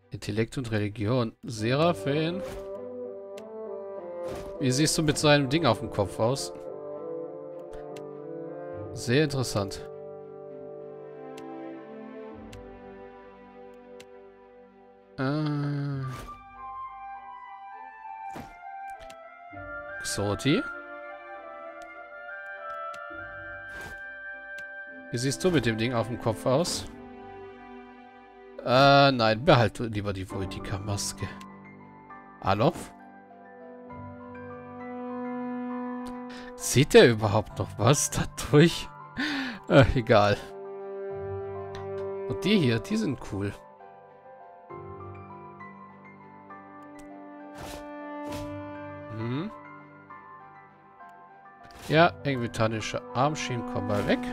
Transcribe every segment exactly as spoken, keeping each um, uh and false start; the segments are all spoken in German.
Intellekt und Religion. Seraphin. Wie siehst du mit so einem Ding auf dem Kopf aus? Sehr interessant. Äh. Xoti. Wie siehst du mit dem Ding auf dem Kopf aus? Äh, nein, behalte lieber die Voidika-Maske. Alof? Sieht der überhaupt noch was dadurch? Äh, egal. Und die hier, die sind cool. Hm. Ja, engvitanische Armschienen kommen mal weg.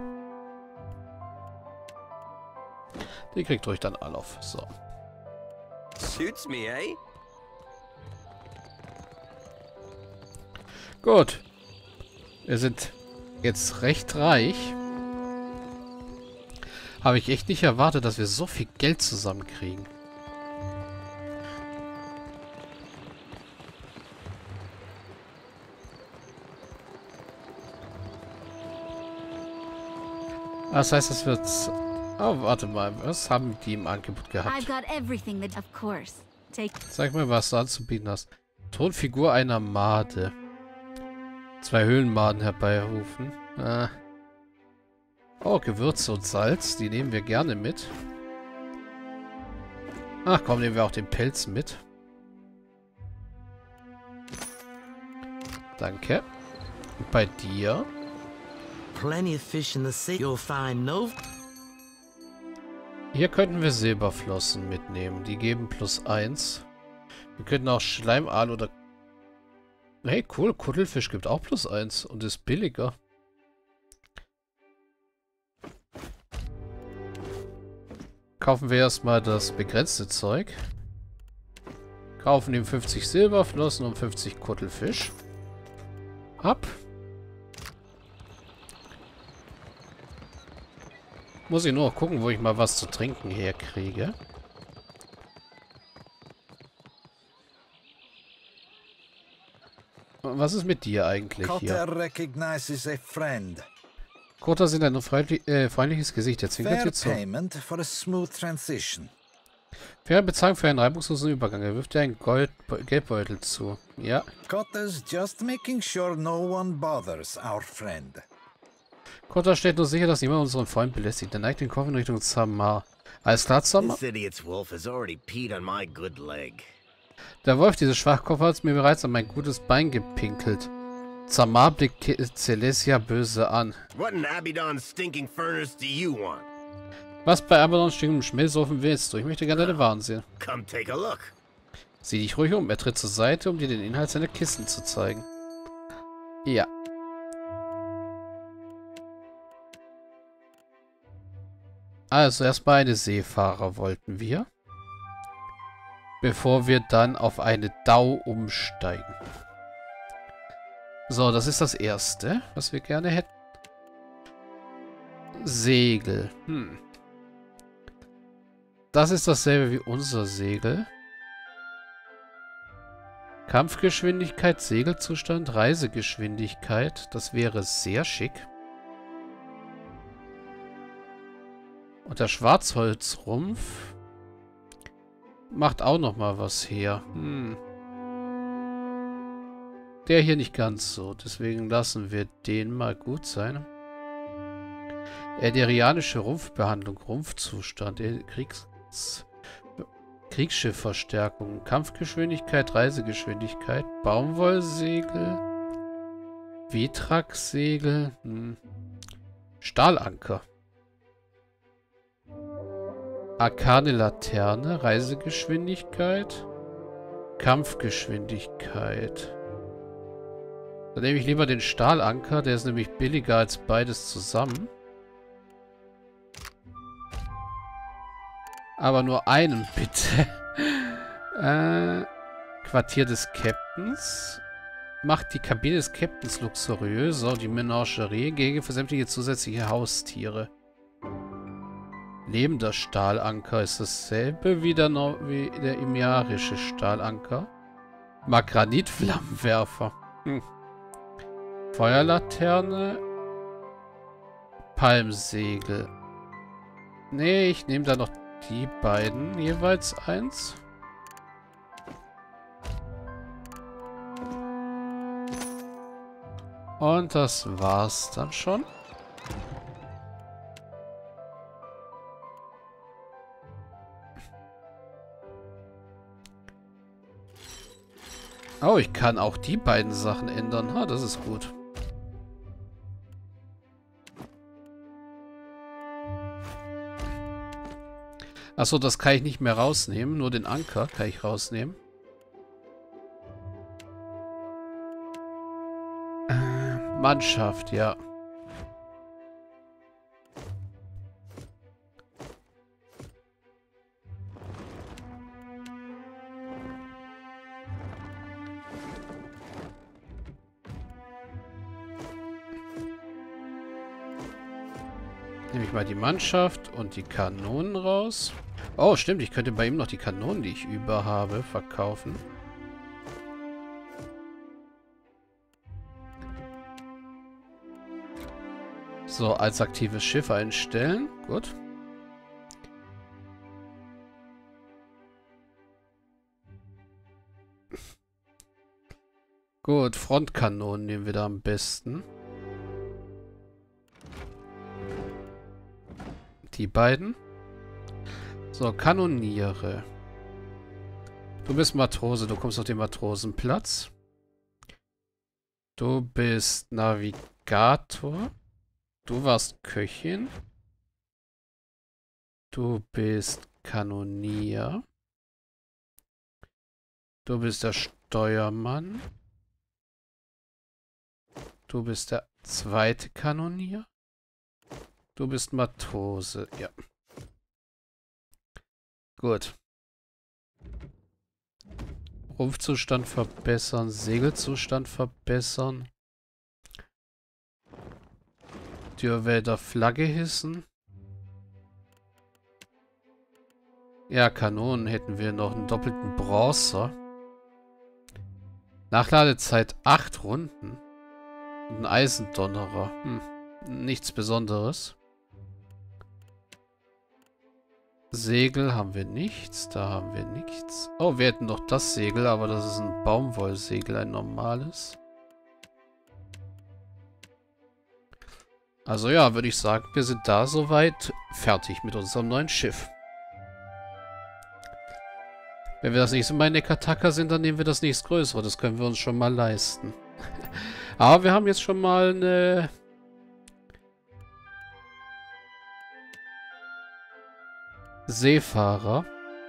Die kriegt ruhig dann Alof. So. Suits me, eh? Gut. Wir sind jetzt recht reich. Habe ich echt nicht erwartet, dass wir so viel Geld zusammenkriegen. Das heißt, es wird... Oh, warte mal. Was haben die im Angebot gehabt? Zeig mir, was du anzubieten hast. Tonfigur einer Made. Zwei Höhlenmaden herbeirufen. Ah. Oh, Gewürze und Salz. Die nehmen wir gerne mit. Ach komm, nehmen wir auch den Pelz mit. Danke. Und bei dir? Plenty of fish in the sea. You'll find no... Hier könnten wir Silberflossen mitnehmen. Die geben plus eins. Wir könnten auch Schleimaal oder... Hey, cool. Kuttelfisch gibt auch plus eins und ist billiger. Kaufen wir erstmal das begrenzte Zeug. Kaufen ihm fünfzig Silberflossen und fünfzig Kuttelfisch. Ab. Muss ich nur noch gucken, wo ich mal was zu trinken herkriege. Was ist mit dir eigentlich hier? Kota sind ein freundlich, äh, freundliches Gesicht. Der zwinkert dir zu. Faire Bezahlung für einen reibungslosen Übergang. Er wirft dir einen Gold Geldbeutel zu. Ja. Kota's just making sure no one bothers our friend. Kota stellt nur sicher, dass niemand unseren Freund belästigt. Er neigt den Kopf in Richtung Zamar. Alles klar, Zamar? Der Wolf, dieses Schwachkopf, hat mir bereits an mein gutes Bein gepinkelt. Zamar blickt Celestia böse an. Was bei Abaddon stingendem Schmelzofen willst du? Ich möchte gerne deine Waren sehen. Sieh dich ruhig um. Er tritt zur Seite, um dir den Inhalt seiner Kisten zu zeigen. Ja. Also erstmal eine Seefahrer wollten wir. Bevor wir dann auf eine Dau umsteigen. So, das ist das erste, was wir gerne hätten. Segel. Hm. Das ist dasselbe wie unser Segel. Kampfgeschwindigkeit, Segelzustand, Reisegeschwindigkeit. Das wäre sehr schick. Und der Schwarzholzrumpf macht auch noch mal was her. Hm. Der hier nicht ganz so. Deswegen lassen wir den mal gut sein. Erderianische Rumpfbehandlung, Rumpfzustand, Kriegs Kriegsschiffverstärkung, Kampfgeschwindigkeit, Reisegeschwindigkeit, Baumwollsegel, Vetrax-Segel, hm. Stahlanker. Arkane Laterne, Reisegeschwindigkeit, Kampfgeschwindigkeit. Dann nehme ich lieber den Stahlanker, der ist nämlich billiger als beides zusammen. Aber nur einen, bitte. äh, Quartier des Captains. Macht die Kabine des Captains luxuriöser. Die Menagerie, Gehege für sämtliche zusätzliche Haustiere. Lebender Stahlanker ist dasselbe wie der, no wie der imiarische Stahlanker. Magranitflammenwerfer. Hm. Feuerlaterne. Palmsegel. Nee, ich nehme da noch die beiden. Jeweils eins. Und das war's dann schon. Oh, ich kann auch die beiden Sachen ändern. Ha, das ist gut. Achso, das kann ich nicht mehr rausnehmen. Nur den Anker kann ich rausnehmen. Äh, Mannschaft, ja. Nehme ich mal die Mannschaft und die Kanonen raus. Oh, stimmt. Ich könnte bei ihm noch die Kanonen, die ich über habe, verkaufen. So, als aktives Schiff einstellen. Gut. Gut, Frontkanonen nehmen wir da am besten. Die beiden. So, Kanoniere. Du bist Matrose, du kommst auf den Matrosenplatz. Du bist Navigator. Du warst Köchin. Du bist Kanonier. Du bist der Steuermann. Du bist der zweite Kanonier. Du bist Matrose, ja. Gut. Rumpfzustand verbessern, Segelzustand verbessern. Dürrwälder Flagge hissen. Ja, Kanonen hätten wir noch einen doppelten Bronzer. Nachladezeit acht Runden. Und ein Eisendonnerer. Hm, nichts Besonderes. Segel haben wir nichts. Da haben wir nichts. Oh, wir hätten noch das Segel, aber das ist ein Baumwollsegel, ein normales. Also ja, würde ich sagen, wir sind da soweit fertig mit unserem neuen Schiff. Wenn wir das nächste Mal in Nekataka sind, dann nehmen wir das nächstgrößere. Das können wir uns schon mal leisten. Aber wir haben jetzt schon mal eine... Seefahrer.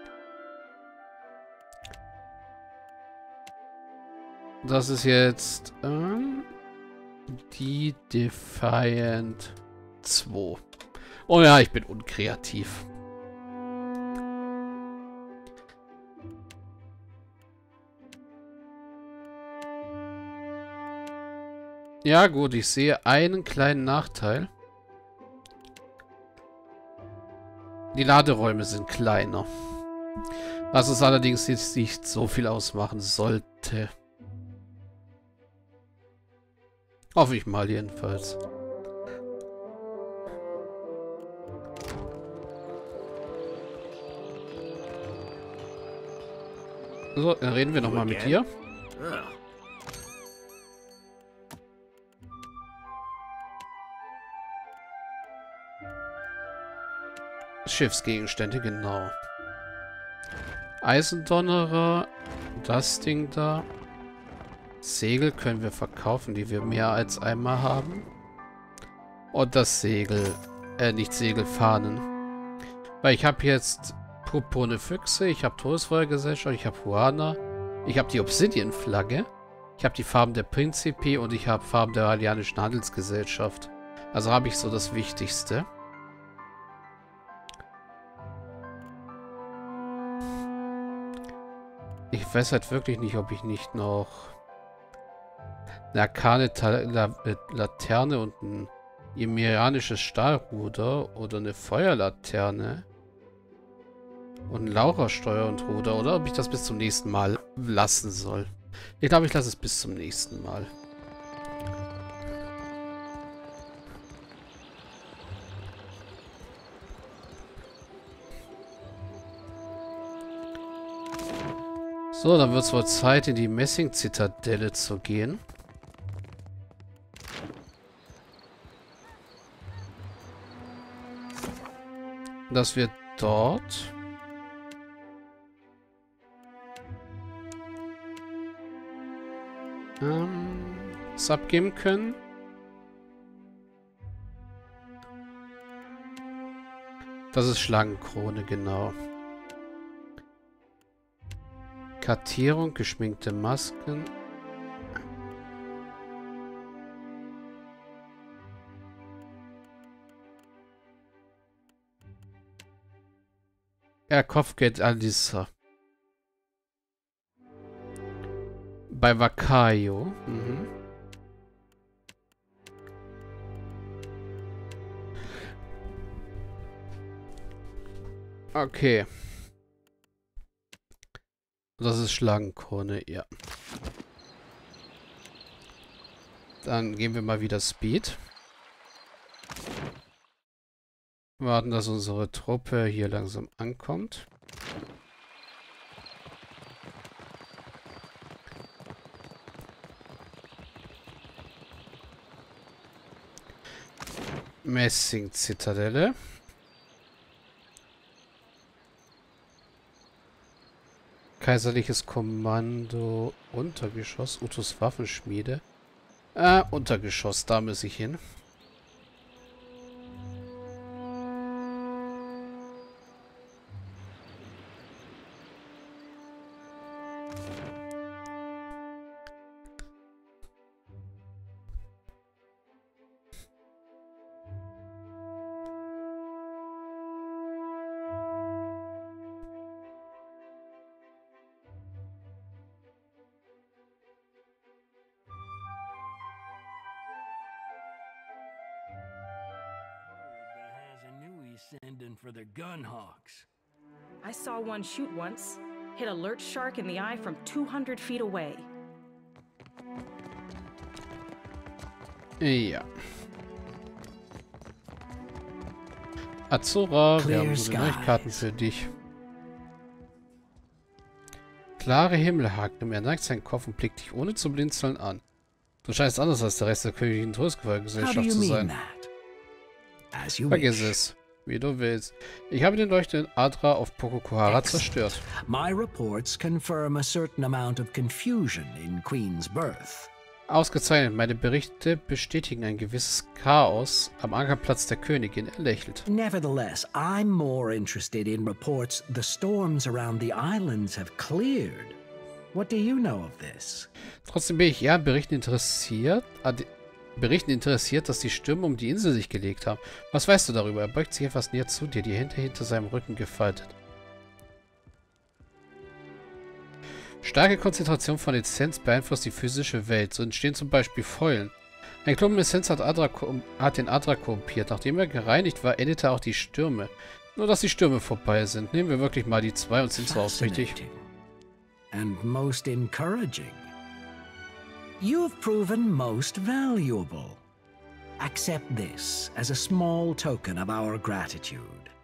Das ist jetzt ähm, die Defiant zwei. Oh ja, ich bin unkreativ. Ja gut, ich sehe einen kleinen Nachteil. Die Laderäume sind kleiner. Was es allerdings jetzt nicht so viel ausmachen sollte. Hoffe ich mal jedenfalls. So, dann reden wir nochmal mit dir. Schiffsgegenstände, genau. Eisendonnerer, das Ding da. Segel können wir verkaufen, die wir mehr als einmal haben. Und das Segel, äh, nicht Segelfahnen. Weil ich habe jetzt purpurne Füchse, ich habe Todesfeuergesellschaft, ich habe Huana, ich habe die Obsidian-Flagge, ich habe die Farben der Principi und ich habe Farben der Alianischen Handelsgesellschaft. Also habe ich so das Wichtigste. Ich weiß halt wirklich nicht, ob ich nicht noch eine arkane Ta La Laterne und ein Ymerianisches Stahlruder oder eine Feuerlaterne. Und Laura-Steuer und Ruder, oder ob ich das bis zum nächsten Mal lassen soll. Ich glaube, ich lasse es bis zum nächsten Mal. So, dann wird es wohl Zeit, in die Messing-Zitadelle zu gehen. Dass wir dort ähm, es abgeben können. Das ist Schlangenkrone, genau. Kartierung, geschminkte Masken. Ja, Kopfgeld Alissa. Bei Vakayo. Mhm. Okay. Das ist Schlangenkrone, ja. Dann gehen wir mal wieder Speed. Warten, dass unsere Truppe hier langsam ankommt. Messing-Zitadelle. Kaiserliches Kommando, Untergeschoss, Utus Waffenschmiede. Äh, Untergeschoss, da muss ich hin. Sending for the Gunhawks. I saw one shoot once. Hit a lurch shark in the eye from two hundred feet away. Ja. Azura, wir haben gute Neuigkeiten für dich. Klare Himmel, Hakem. Er neigt seinen Kopf und blickt dich ohne zu blinzeln an. Du scheinst anders als der Rest der königlichen Trostgesellschaft zu sein. Vergiss es. Wie du willst. Ich habe den leuchtenden Adra auf Pocokohara zerstört. My reports confirm a certain amount of confusion in Queen's birth. Ausgezeichnet. Meine Berichte bestätigen ein gewisses Chaos am Ankerplatz der Königin. Er lächelt. Nevertheless, I'm more interested in reports the storms around the islands have cleared. What do you know of this? Trotzdem bin ich eher an Berichten interessiert, an Berichten interessiert, dass die Stürme um die Insel sich gelegt haben. Was weißt du darüber? Er beugt sich etwas näher zu dir, die Hände hinter seinem Rücken gefaltet. Starke Konzentration von Essenz beeinflusst die physische Welt. So entstehen zum Beispiel Fäulen. Ein Klumpen Essenz hat, Adra, hat den Adra korrumpiert. Nachdem er gereinigt war, endete auch die Stürme. Nur, dass die Stürme vorbei sind. Nehmen wir wirklich mal die zwei und sind so aufrichtig. And most encouraging. You've proven most valuable. Accept this as a small token of our gratitude.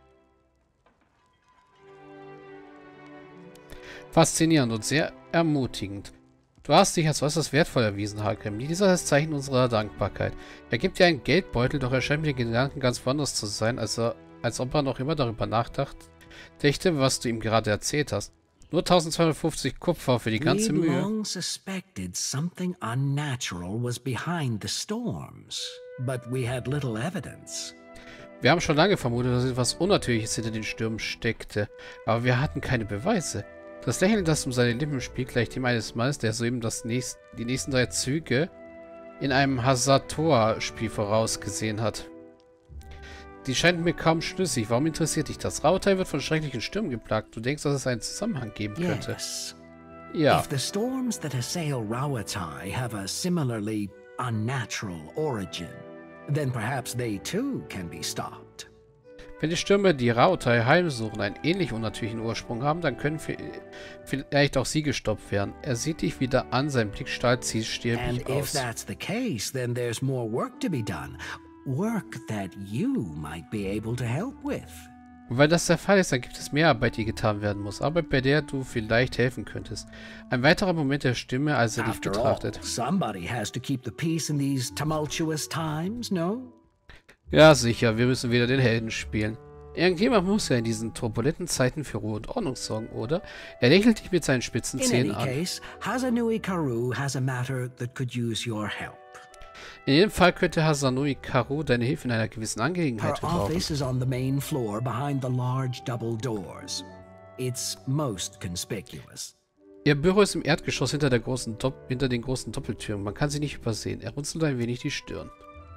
Faszinierend und sehr ermutigend. Du hast dich als äußerst wertvoll erwiesen, Hakem. Dieser ist das Zeichen unserer Dankbarkeit. Er gibt dir einen Geldbeutel, doch er scheint mit den Gedanken ganz woanders zu sein, als, er, als ob er noch immer darüber nachdachte, was du ihm gerade erzählt hast. Nur eintausendzweihundertfünfzig Kupfer für die ganze Mühe. We'd long suspected something unnatural was behind the storms, but we had little evidence. Wir haben schon lange vermutet, dass etwas Unnatürliches hinter den Stürmen steckte, aber wir hatten keine Beweise. Das Lächeln, das um seine Lippen spielt, gleicht dem eines Mannes, der soeben das nächst, die nächsten drei Züge in einem Hazatoa-Spiel vorausgesehen hat. Die scheint mir kaum schlüssig. Warum interessiert dich das? Rautai wird von schrecklichen Stürmen geplagt. Du denkst, dass es einen Zusammenhang geben könnte? Yes. Ja. If the storms that assail Rauatai have a similarly unnatural origin, Then perhaps they too can be stopped. Wenn die Stürme, die Raotai heimsuchen, einen ähnlich unnatürlichen Ursprung haben, dann können vielleicht auch sie gestoppt werden. Er sieht dich wieder an, sein Blick strahlt zielstrebig And if aus. that's the case, then there's more work to be done. Work that you might be able to help with. Und weil das der Fall ist, dann gibt es mehr Arbeit, die getan werden muss. Arbeit, bei der du vielleicht helfen könntest. Ein weiterer Moment der Stimme, als er dich After all, betrachtet. somebody has to keep the peace in these tumultuous times, no? Ja, sicher, wir müssen wieder den Helden spielen. Irgendjemand muss ja in diesen turbulenten Zeiten für Ruhe und Ordnung sorgen, oder? Er lächelt dich mit seinen spitzen In Zähnen any an. case, Hazanui Karu has a matter that could use your help. In jedem Fall könnte Hazanui Karu deine Hilfe in einer gewissen Her Angelegenheit gebrauchen. office is on the main floor behind the large double doors. It's most conspicuous. Ihr Büro ist im Erdgeschoss hinter, der großen Dopp hinter den großen Doppeltüren. Man kann sie nicht übersehen. Er runzelt ein wenig die Stirn.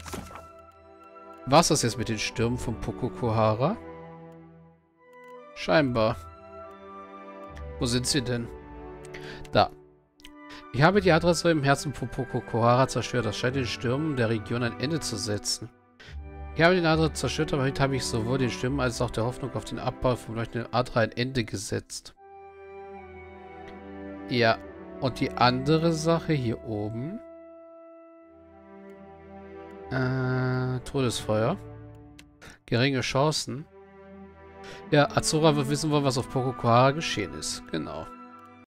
Was ist jetzt mit den Stürmen von Pocokohara? Scheinbar. Wo sind sie denn? Da. Ich habe die Adresse im Herzen von Pocokohara zerstört. Das scheint den Stürmen der Region ein Ende zu setzen. Ich habe den Adra zerstört, aber heute habe ich sowohl den Stürmen als auch der Hoffnung auf den Abbau vom leuchtenden Adra ein Ende gesetzt. Ja. Und die andere Sache hier oben. Äh, Todesfeuer. Geringe Chancen. Ja, Azura wird wissen wollen, was auf Pocokohara geschehen ist. Genau.